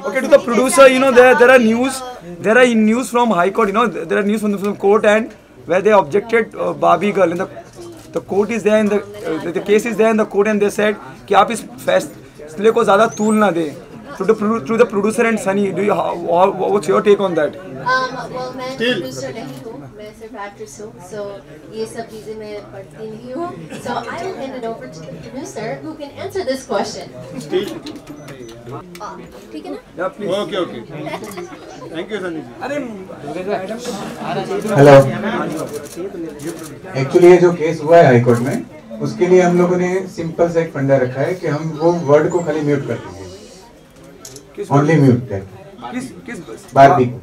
Okay, to the producer, there are news from High Court. There are news from court and where they objected Barbie girl, and the court is there, and the case is there in the court, and they said कि आप इस फैसले को ज़्यादा तूल ना दें. To the producer and Sunny, what's your take on that? Well, मैं producer नहीं हूँ, मैं सिर्फ actress हूँ, so ये सब चीजें मैं पढ़ती नहीं हूँ. So I will hand it over to the producer who can answer this question. ठीक है ना? Yeah, please. Okay. Thank you, Sunny. Hello, actually ये जो केस हुआ है हाई कोर्ट में, उसके लिए हम लोगों ने सिंपल सा एक फंडा रखा है कि हम वो वर्ड को खाली म्यूट कर देंगे. ओनली म्यूट है. किस बार्बी को.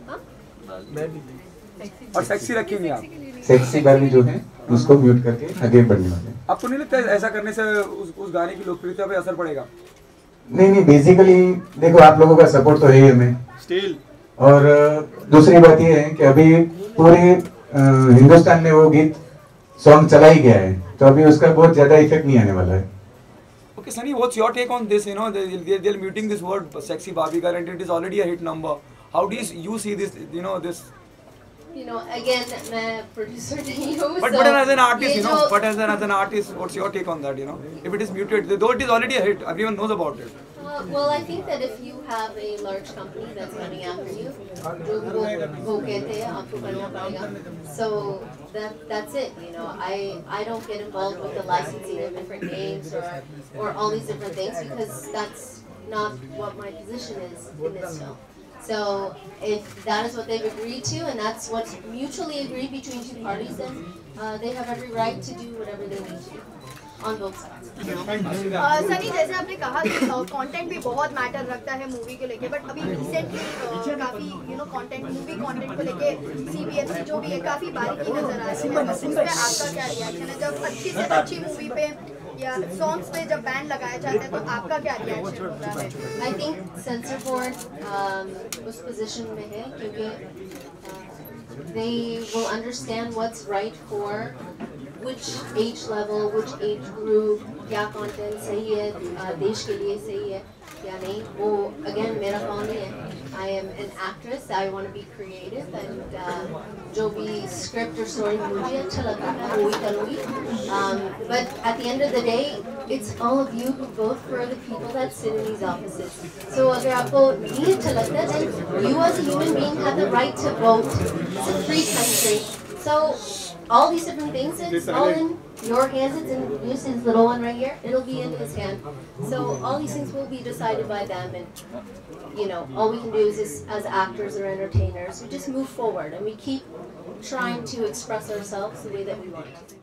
और सेक्सी रखेंगे आप. सेक्सी बार्बी जो है उसको म्यूट करके आगे बढ़ने वाले हैं. आपको नहीं लगता ऐसा करने से उस गाने की लोकप्रियता पे असर पड़ेगा? नहीं, बेसिकली देखो, आप लोगों का सपोर्ट तो है ही हमें. Still. और दूसरी बात ये है कि अभी पूरे हिंदुस्तान में वो गीत सॉन्ग चला ही गया है, तो अभी उसका बहुत ज्यादा इफेक्ट नहीं आने वाला है. Okay, Sunny, what's your take on this? They're muting this word "sexy Barbie girl" and it is already a hit number. How do you see this? This. Again, मैं producer नहीं हूँ. But as an artist, but as an artist, what's your take on that? If it is muted, though it is already a hit, everyone knows about it. Well, I think that if you have a large company that's coming after you, वो कहते हैं आपको करना पड़ेगा. So that's it. I don't get involved with the licensing of different names or all these different things because that's not what my position is in this film. So if that is what they've agreed to and that's what's mutually agreed between two parties, then they have every right to do whatever they need to on both sides. Sunny, जैसे आपने कहा कि content भी बहुत matter रखता है movie को लेके, बट अभी रिसेंटली काफी कंटेंट मूवी कंटेंट को लेके CBFC जो भी है काफी बारीकी नजर आ रही है. उस पे आपका क्या रिएक्शन है जब अच्छी से अच्छी मूवी पे या सॉन्ग्स पे जब बैन लगाया जाता है, तो आपका क्या रिएक्शन होता है? I think censor board उस पोजीशन में है क्योंकि they will understand what's right for which age level, which age group, क्या content सही है देश के लिए सही है या नहीं. वो again मेरा काम नहीं है. I am an actress. I want to be creative and जो भी script or story मुझे अच्छा लगता है वो ही करूँगी. But at the end of the day, it's all of you who vote for the people that sit in these offices. So अगर आपको नहीं अच्छा लगता, then you as a human being have the right to vote. It's a free country. So all these different things, it's all in your hands. It's in Lucy's little one right here. It'll be in his hand. So all these things will be decided by them, and all we can do is as actors or entertainers, we just move forward and we keep trying to express ourselves the way that we want to.